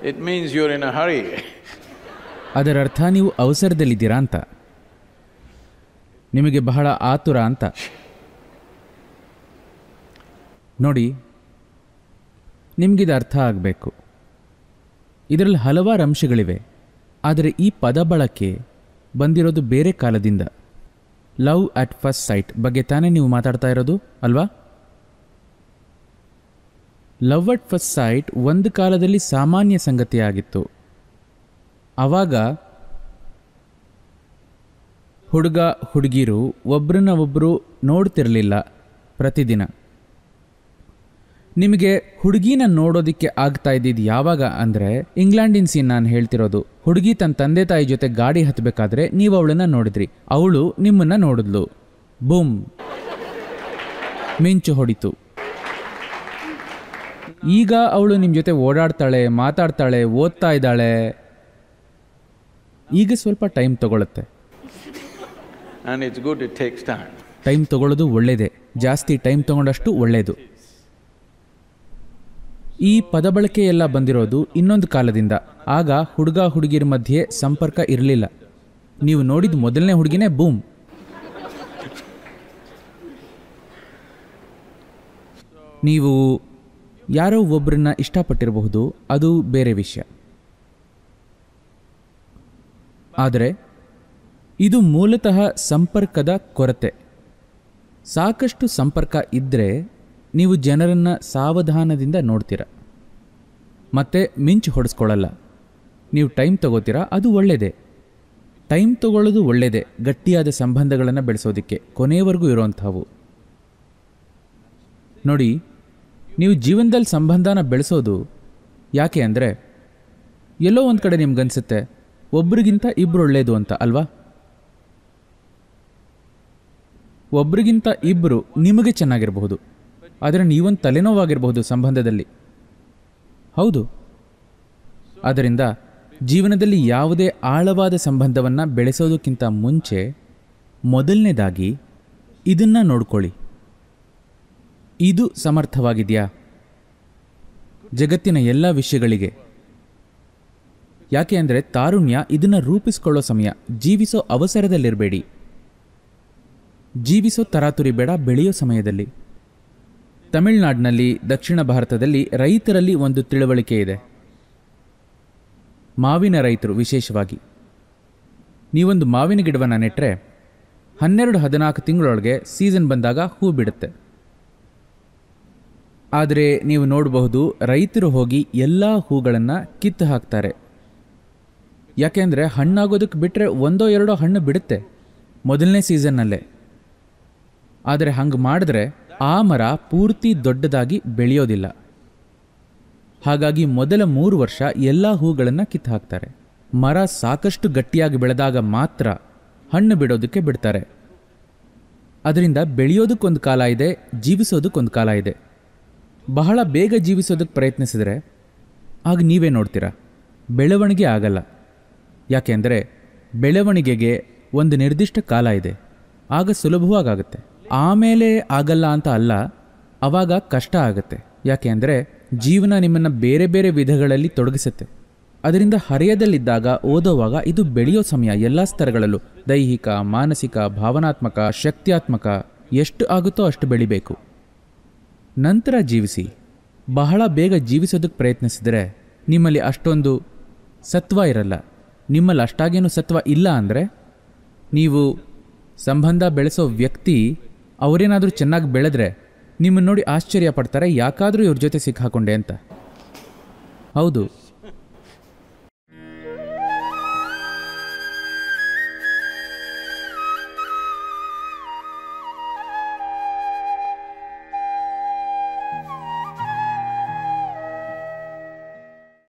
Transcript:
It means you're in a hurry. ಅದರರ್ಥ ನೀವು ಅವಸರದಲ್ಲಿದ್ದೀರಾ ಅಂತ, ನಿಮಗೆ ಬಹಳ ಆತುರ ಅಂತ. ನೋಡಿ, ನಿಮಗಿದು ಅರ್ಥ ಆಗಬೇಕು. ಇದರಲ್ಲಿ ಹಲವಾರು ಅಂಶಗಳಿವೆ, ಆದರೆ ಈ ಪದ ಬಳಕೆ ಬಂದಿರೋದು ಬೇರೆ ಕಾಲದಿಂದ. ಲವ್ ಅಟ್ ಫಸ್ಟ್ ಸೈಟ್ ಬಗ್ಗೆ ತಾನೇ ನೀವು ಮಾತಾಡ್ತಾ ಇರೋದು ಅಲ್ವಾ? ಲವ್ ಅಟ್ ಫಸ್ಟ್ ಸೈಟ್ ಒಂದು ಕಾಲದಲ್ಲಿ ಸಾಮಾನ್ಯ ಸಂಗತಿಯಾಗಿತ್ತು. ಆವಾಗ ಹುಡುಗ ಹುಡುಗಿರು ಒಬ್ರನ್ನ ಒಬ್ಬರು ನೋಡ್ತಿರಲಿಲ್ಲ ಪ್ರತಿದಿನ. ನಿಮಗೆ ಹುಡುಗಿನ ನೋಡೋದಕ್ಕೆ ಆಗ್ತಾ ಇದ್ದಿದ್ದು ಯಾವಾಗ ಅಂದರೆ, ಇಂಗ್ಲೆಂಡಿನ ಸೀನ್ ನಾನು ಹೇಳ್ತಿರೋದು. ಹುಡುಗಿ ತನ್ನ ತಂದೆ ತಾಯಿ ಜೊತೆ ಗಾಡಿ ಹತ್ತಬೇಕಾದ್ರೆ ನೀವು ಅವಳನ್ನ ನೋಡಿದ್ರಿ, ಅವಳು ನಿಮ್ಮನ್ನ ನೋಡಿದ್ಲು, ಬೂಮ್, ಮಿಂಚು ಹೊಡಿತು. ಈಗ ಅವಳು ನಿಮ್ಮ ಜೊತೆ ಓಡಾಡ್ತಾಳೆ, ಮಾತಾಡ್ತಾಳೆ, ಓದ್ತಾ ಇದ್ದಾಳೆ. ಈಗ ಸ್ವಲ್ಪ ಟೈಮ್ ತಗೊಳುತ್ತೆ. ಟೈಮ್ ತಗೊಳ್ಳೋದು ಒಳ್ಳೆಯದೇ, ಜಾಸ್ತಿ ಟೈಮ್ ತಗೊಂಡಷ್ಟು ಒಳ್ಳೆಯದು. ಈ ಪದ ಬಳಕೆ ಎಲ್ಲ ಬಂದಿರೋದು ಇನ್ನೊಂದು ಕಾಲದಿಂದ. ಆಗ ಹುಡುಗ ಹುಡುಗಿರ ಮಧ್ಯೆ ಸಂಪರ್ಕ ಇರಲಿಲ್ಲ. ನೀವು ನೋಡಿದ ಮೊದಲನೇ ಹುಡುಗಿನೇ ಬೂಮ್. ನೀವು ಯಾರೋ ಒಬ್ಬರನ್ನ ಇಷ್ಟಪಟ್ಟಿರಬಹುದು, ಅದು ಬೇರೆ ವಿಷಯ. ಆದರೆ ಇದು ಮೂಲತಃ ಸಂಪರ್ಕದ ಕೊರತೆ. ಸಾಕಷ್ಟು ಸಂಪರ್ಕ ಇದ್ದರೆ ನೀವು ಜನರನ್ನು ಸಾವಧಾನದಿಂದ ನೋಡ್ತೀರ, ಮತ್ತೆ ಮಿಂಚು ಹೊಡೆಸ್ಕೊಳ್ಳಲ್ಲ. ನೀವು ಟೈಮ್ ತಗೋತೀರಾ, ಅದು ಒಳ್ಳೆಯದೇ. ಟೈಮ್ ತಗೊಳ್ಳೋದು ಒಳ್ಳೆಯದೇ, ಗಟ್ಟಿಯಾದ ಸಂಬಂಧಗಳನ್ನು ಬೆಳೆಸೋದಕ್ಕೆ, ಕೊನೆಯವರೆಗೂ ಇರೋವಂಥವು. ನೋಡಿ, ನೀವು ಜೀವನದಲ್ಲಿ ಸಂಬಂಧನ ಬೆಳೆಸೋದು ಯಾಕೆ ಅಂದರೆ, ಎಲ್ಲೋ ಒಂದು ಕಡೆ ನಿಮ್ಗನ್ಸುತ್ತೆ ಒಬ್ರಿಗಿಂತ ಇಬ್ಬರು ಒಳ್ಳೆಯದು ಅಂತ ಅಲ್ವಾ? ಒಬ್ರಿಗಿಂತ ಇಬ್ಬರು ನಿಮಗೆ ಚೆನ್ನಾಗಿರಬಹುದು, ಆದರೆ ನೀವೊಂದು ತಲೆನೋವಾಗಿರಬಹುದು ಸಂಬಂಧದಲ್ಲಿ. ಹೌದು. ಆದ್ದರಿಂದ ಜೀವನದಲ್ಲಿ ಯಾವುದೇ ಆಳವಾದ ಸಂಬಂಧವನ್ನು ಬೆಳೆಸೋದಕ್ಕಿಂತ ಮುಂಚೆ ಮೊದಲನೇದಾಗಿ ಇದನ್ನು ನೋಡ್ಕೊಳ್ಳಿ. ಇದು ಸಮರ್ಥವಾಗಿದೆಯಾ ಜಗತ್ತಿನ ಎಲ್ಲ ವಿಷಯಗಳಿಗೆ? ಯಾಕೆ ಅಂದರೆ ತಾರುಣ್ಯ ಇದನ್ನು ರೂಪಿಸ್ಕೊಳ್ಳೋ ಸಮಯ. ಜೀವಿಸೋ ಅವಸರದಲ್ಲಿರಬೇಡಿ, ಜೀವಿಸೋ ತರಾತುರಿ ಬೇಡ, ಬೆಳೆಯೋ ಸಮಯದಲ್ಲಿ. ತಮಿಳುನಾಡಿನಲ್ಲಿ, ದಕ್ಷಿಣ ಭಾರತದಲ್ಲಿ ರೈತರಲ್ಲಿ ಒಂದು ತಿಳುವಳಿಕೆ ಇದೆ. ಮಾವಿನ ರೈತರು ವಿಶೇಷವಾಗಿ. ನೀವೊಂದು ಮಾವಿನ ಗಿಡವನ್ನು ನೆಟ್ಟರೆ 12-14 ತಿಂಗಳೊಳಗೆ ಸೀಸನ್ ಬಂದಾಗ ಹೂ ಬಿಡುತ್ತೆ. ಆದರೆ ನೀವು ನೋಡಬಹುದು, ರೈತರು ಹೋಗಿ ಎಲ್ಲ ಹೂಗಳನ್ನು ಕಿತ್ತು ಹಾಕ್ತಾರೆ. ಯಾಕೆಂದರೆ ಹಣ್ಣಾಗೋದಕ್ಕೆ ಬಿಟ್ಟರೆ 1-2 ಹಣ್ಣು ಬಿಡುತ್ತೆ ಮೊದಲನೇ ಸೀಸನ್ನಲ್ಲೇ. ಆದರೆ ಹಂಗೆ ಮಾಡಿದ್ರೆ ಆ ಮರ ಪೂರ್ತಿ ದೊಡ್ಡದಾಗಿ ಬೆಳೆಯೋದಿಲ್ಲ. ಹಾಗಾಗಿ ಮೊದಲ 3 ವರ್ಷ ಎಲ್ಲ ಹೂಗಳನ್ನು ಕಿತ್ತು ಹಾಕ್ತಾರೆ. ಮರ ಸಾಕಷ್ಟು ಗಟ್ಟಿಯಾಗಿ ಬೆಳೆದಾಗ ಮಾತ್ರ ಹಣ್ಣು ಬಿಡೋದಕ್ಕೆ ಬಿಡ್ತಾರೆ. ಅದರಿಂದ ಬೆಳೆಯೋದಕ್ಕೊಂದು ಕಾಲ ಇದೆ, ಜೀವಿಸೋದಕ್ಕೊಂದು ಕಾಲ ಇದೆ. ಬಹಳ ಬೇಗ ಜೀವಿಸೋದಕ್ಕೆ ಪ್ರಯತ್ನಿಸಿದರೆ ಆಗ ನೀವೇ ನೋಡ್ತೀರಾ ಬೆಳವಣಿಗೆ ಆಗಲ್ಲ. ಯಾಕೆಂದರೆ ಬೆಳವಣಿಗೆಗೆ ಒಂದು ನಿರ್ದಿಷ್ಟ ಕಾಲ ಇದೆ, ಆಗ ಸುಲಭವಾಗುತ್ತೆ. ಆಮೇಲೆ ಆಗಲ್ಲ ಅಂತ ಅಲ್ಲ, ಆವಾಗ ಕಷ್ಟ ಆಗುತ್ತೆ. ಯಾಕೆ ಅಂದರೆ ಜೀವನ ನಿಮ್ಮನ್ನು ಬೇರೆ ಬೇರೆ ವಿಧಗಳಲ್ಲಿ ತೊಡಗಿಸುತ್ತೆ. ಅದರಿಂದ ಹರೆಯದಲ್ಲಿದ್ದಾಗ, ಓದೋವಾಗ ಇದು ಬೆಳೆಯೋ ಸಮಯ. ಎಲ್ಲ ಸ್ತರಗಳಲ್ಲೂ ದೈಹಿಕ, ಮಾನಸಿಕ, ಭಾವನಾತ್ಮಕ, ಶಕ್ತಿಯಾತ್ಮಕ ಎಷ್ಟು ಆಗುತ್ತೋ ಅಷ್ಟು ಬೆಳಿಬೇಕು. ನಂತರ ಜೀವಿಸಿ. ಬಹಳ ಬೇಗ ಜೀವಿಸೋದಕ್ಕೆ ಪ್ರಯತ್ನಿಸಿದರೆ ನಿಮ್ಮಲ್ಲಿ ಅಷ್ಟೊಂದು ಸತ್ವ ಇರಲ್ಲ. ನಿಮ್ಮಲ್ಲಿ ಅಷ್ಟಾಗೇನು ಸತ್ವ ಇಲ್ಲ ಅಂದರೆ ನೀವು ಸಂಬಂಧ ಬೆಳೆಸೋ ವ್ಯಕ್ತಿ ಅವರೇನಾದರೂ ಚೆನ್ನಾಗಿ ಬೆಳೆದ್ರೆ ನಿಮ್ಮನ್ನು ನೋಡಿ ಆಶ್ಚರ್ಯ ಪಡ್ತಾರೆ, ಯಾಕಾದರೂ ಇವ್ರ ಜೊತೆ ಸಿಕ್ಕಾಕೊಂಡೆ ಅಂತ. ಹೌದು,